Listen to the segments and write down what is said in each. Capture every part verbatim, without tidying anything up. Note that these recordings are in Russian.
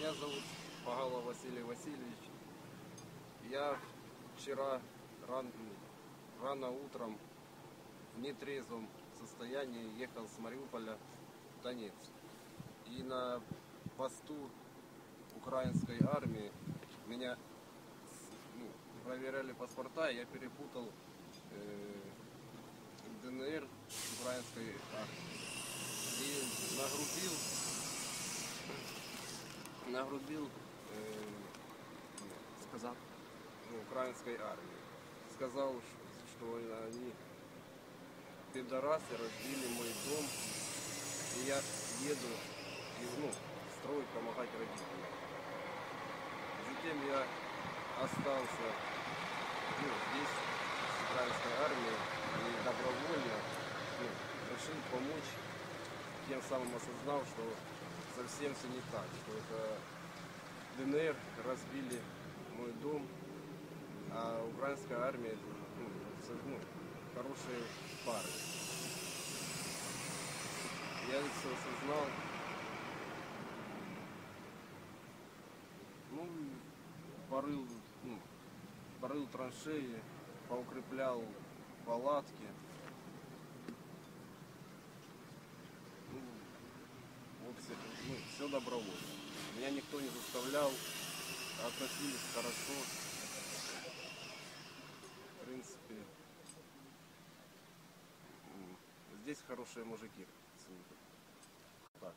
Меня зовут Пагалов Василий Васильевич. Я вчера ран, рано утром в нетрезвом состоянии ехал с Мариуполя в Донецк. И на посту украинской армии меня ну, проверяли паспорта, и я перепутал э, ДНР с украинской армией. И нагрубил, нагрубил э, сказал ну, украинской армии. Сказал, что они пидорасы разбили мой дом, и я еду ну, строить, помогать родителям. Затем я остался ну, здесь, с украинской армией, и добровольно ну, решил помочь, тем самым осознал, что совсем все не так, что это ДНР разбили мой дом, а украинская армия это ну, ну, хорошие парни. Я все осознал. Ну, порыл, ну, порыл траншеи, поукреплял палатки. Ну, вот все, ну, все добровольно. Меня никто не заставлял, относились хорошо. В принципе, здесь хорошие мужики. Так.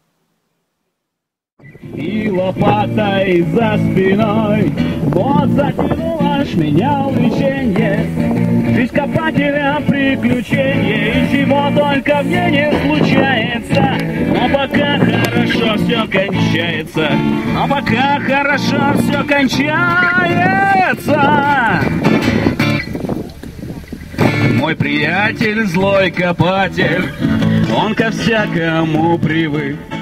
И лопатой за спиной вот затянуло ж меня увлечение. Жизнь копателя приключения, и чего только мне не случается. Но пока хорошо все кончается, но пока хорошо все кончается. Мой приятель злой копатель, он ко всякому привык.